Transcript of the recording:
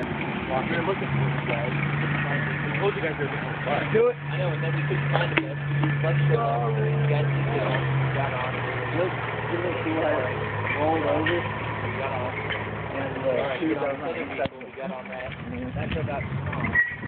We're looking for you guys. We told you guys we were looking for fun. Do it. I know, and then we couldn't find it. Let's show up. You guys just got on. Look, see what I rolled over. We got on. And All right, shoot get on on the other vehicle. We got on that. That turned out